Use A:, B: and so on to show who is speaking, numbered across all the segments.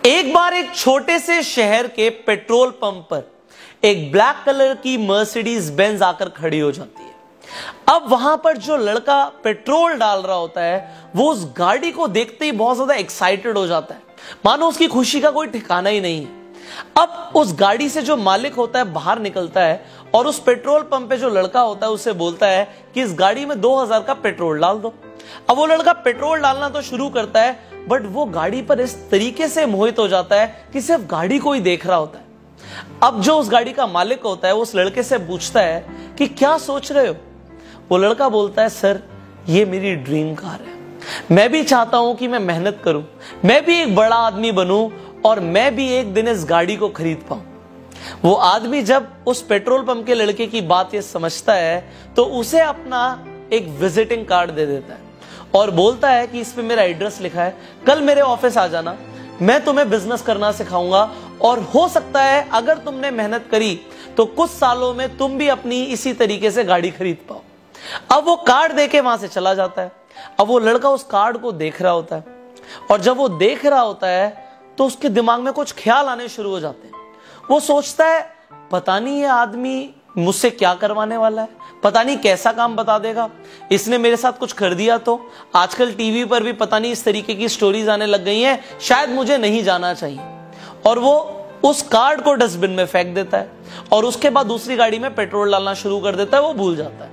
A: एक बार एक छोटे से शहर के पेट्रोल पंप पर एक ब्लैक कलर की मर्सिडीज बेंज आकर खड़ी हो जाती है। अब वहां पर जो लड़का पेट्रोल डाल रहा होता है वो उस गाड़ी को देखते ही बहुत ज्यादा एक्साइटेड हो जाता है, मानो उसकी खुशी का कोई ठिकाना ही नहीं है। अब उस गाड़ी से जो मालिक होता है बाहर निकलता है और उस पेट्रोल पंप पे जो लड़का होता है उससे बोलता है कि इस गाड़ी में 2000 का पेट्रोल डाल दो। अब वो लड़का पेट्रोल डालना तो शुरू करता है, बट वो गाड़ी पर इस तरीके से मोहित हो जाता है कि सिर्फ गाड़ी को ही देख रहा होता है। अब जो उस गाड़ी का मालिक होता है वो उस लड़के से पूछता है कि क्या सोच रहे हो। वो लड़का बोलता है, सर ये मेरी ड्रीम कार है, मैं भी चाहता हूं कि मैं मेहनत करूं, मैं भी एक बड़ा आदमी बनूं और मैं भी एक दिन इस गाड़ी को खरीद पाऊं। वो आदमी जब उस पेट्रोल पंप के लड़के की बात ये समझता है तो उसे अपना एक विजिटिंग कार्ड दे देता है और बोलता है कि इस पे मेरा एड्रेस लिखा है, कल मेरे ऑफिस आ जाना, मैं तुम्हें बिजनेस करना सिखाऊंगा और हो सकता है अगर तुमने मेहनत करी तो कुछ सालों में तुम भी अपनी इसी तरीके से गाड़ी खरीद पाओ। अब वो कार्ड देके वहां से चला जाता है। अब वो लड़का उस कार्ड को देख रहा होता है और जब वो देख रहा होता है तो उसके दिमाग में कुछ ख्याल आने शुरू हो जाते हैं। वो सोचता है, पता नहीं ये आदमी मुझसे क्या करवाने वाला है, पता नहीं कैसा काम बता देगा, इसने मेरे साथ कुछ कर दिया तो। आजकल टीवी पर भी पता नहीं इस तरीके की स्टोरीज आने लग गई हैं, शायद मुझे नहीं जाना चाहिए। और वो उस कार्ड को डस्टबिन में फेंक देता है और उसके बाद दूसरी गाड़ी में पेट्रोल डालना शुरू कर देता है। वो भूल जाता है।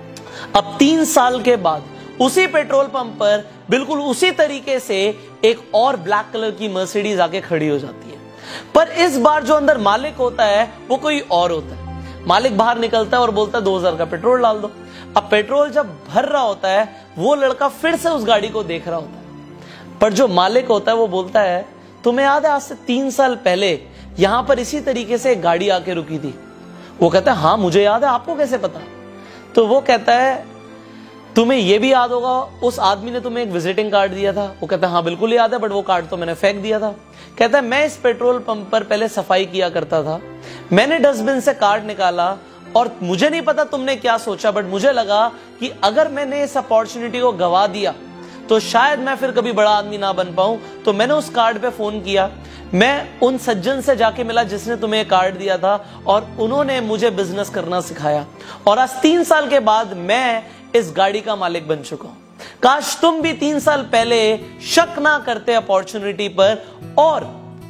A: अब 3 साल के बाद उसी पेट्रोल पंप पर बिल्कुल उसी तरीके से एक और ब्लैक कलर की मर्सिडीज आके खड़ी हो जाती है, पर इस बार जो अंदर मालिक होता है वो कोई और होता है। मालिक बाहर निकलता है और बोलता है 2000 का पेट्रोल डाल दो। अब पेट्रोल जब भर रहा होता है वो लड़का फिर से उस गाड़ी को देख रहा होता है, पर जो मालिक होता है वो बोलता है, तुम्हें याद है आज से 3 साल पहले यहां पर इसी तरीके से एक गाड़ी आके रुकी थी। वो कहता है, हाँ मुझे याद है, आपको कैसे पता। तो वो कहता है, तुम्हें यह भी याद होगा उस आदमी ने तुम्हें एक विजिटिंग कार्ड दिया था। वो कहता है, हाँ बिल्कुल याद है, बट वो कार्ड तो मैंने फेंक दिया था। कहता है, मैं इस पेट्रोल पंप पर पहले सफाई किया करता था, मैंने डस्टबिन से कार्ड निकाला और मुझे नहीं पता तुमने क्या सोचा, बट मुझे लगा कि अगर मैंने इस अपॉर्चुनिटी को गवा दिया तो शायद मैं फिर कभी बड़ा आदमी ना बन पाऊं। तो मैंने उस कार्ड पे फोन किया, मैं उन सज्जन से जाके मिला जिसने तुम्हें कार्ड दिया था और उन्होंने मुझे बिजनेस करना सिखाया और आज 3 साल के बाद मैं इस गाड़ी का मालिक बन चुका हूं। काश तुम भी 3 साल पहले शक ना करते अपॉर्चुनिटी पर और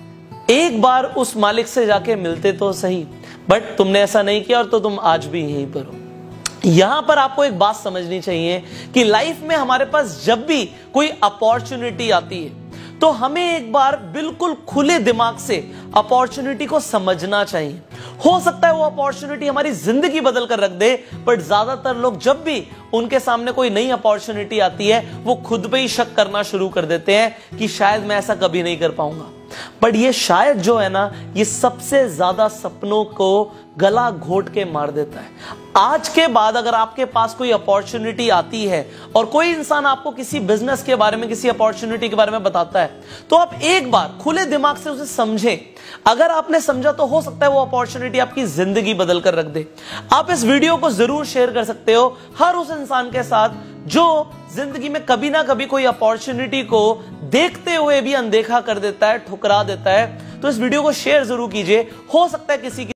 A: एक बार उस मालिक से जाके मिलते तो सही, बट तुमने ऐसा नहीं किया और तो तुम आज भी यहीं पर हो। यहां पर आपको एक बात समझनी चाहिए कि लाइफ में हमारे पास जब भी कोई अपॉर्चुनिटी आती है तो हमें एक बार बिल्कुल खुले दिमाग से अपॉर्चुनिटी को समझना चाहिए। हो सकता है वो अपॉर्चुनिटी हमारी जिंदगी बदल कर रख दे, बट ज्यादातर लोग जब भी उनके सामने कोई नई अपॉर्चुनिटी आती है वो खुद पे ही शक करना शुरू कर देते हैं कि शायद मैं ऐसा कभी नहीं कर पाऊंगा। बट ये शायद जो है ना, ये सबसे ज्यादा सपनों को गला घोट के मार देता है। आज के बाद अगर आपके पास कोई अपॉर्चुनिटी आती है और कोई इंसान आपको किसी बिजनेस के बारे में, किसी अपॉर्चुनिटी के बारे में बताता है, तो आप एक बार खुले दिमाग से उसे समझें। अगर आपने समझा तो हो सकता है वो अपॉर्चुनिटी आपकी जिंदगी बदल कर रख दे। आप इस वीडियो को जरूर शेयर कर सकते हो हर उस इंसान के साथ जो जिंदगी में कभी ना कभी कोई अपॉर्चुनिटी को देखते हुए भी अनदेखा कर देता है, ठुकरा देता है। तो इस वीडियो को शेयर जरूर कीजिए, हो सकता है किसी की